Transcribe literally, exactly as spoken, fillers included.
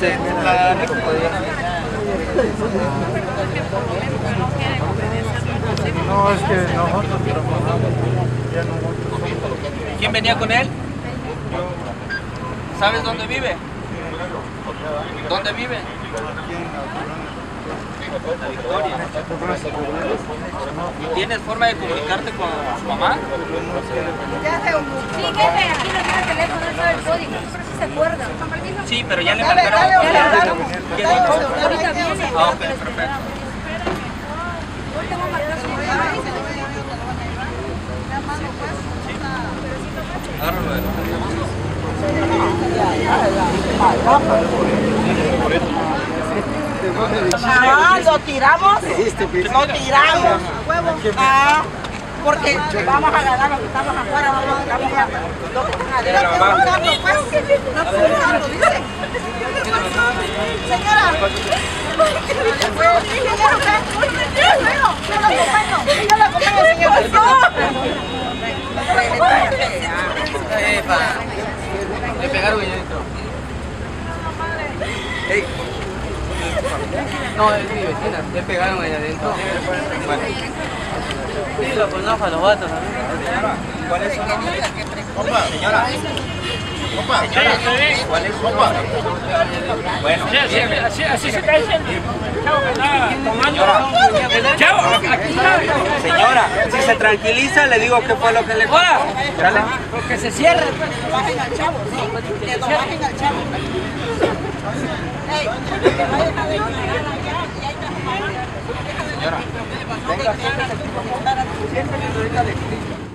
usted la recuperaría. No, es que nosotros trabajamos ya nosotros. ¿Quién venía con él? ¿Sabes dónde vive? ¿Dónde vive? La Victoria. ¿Tienes forma de comunicarte con su mamá? Sí, jefe, aquí no tiene el teléfono, no sabe el código, pero sí se acuerda. Sí, pero ya le marcaron. Ya le hablaron. ¿Qué dijo? Ahorita viene. Ah, ok, perfecto. Ahorita va a marcar su mamá. Agárralo de Ah, lo tiramos, lo tiramos. Ah, porque vamos a ganar los que estamos afuera, no los que estamos acá. Los que están adentro. No fumando, pues. No fumando, dice. Señora. Yo lo acompaño, yo lo acompaño, señora. Le pegaron allá adentro. Hey. No, es mi vecina. Le pegaron allá adentro. Bueno. Sí, lo conozco a los vatos también. ¿Cuál es su nombre? Opa, señora. Opa, señora. ¿Cuál es su nombre? Bueno, así, así se está diciendo. Chavo, que está tomando. Chavo, aquí está. señora, si se tranquiliza, le digo qué fue lo que le pasó. Dale. Que se cierre. Que lo bajen al chavo, sí. Que lo bajen al chavo. Ey, que vayan a declarar allá y ahí está su mamá. Señora, venga, siéntese aquí, por favor. Siéntese ahorita le explico.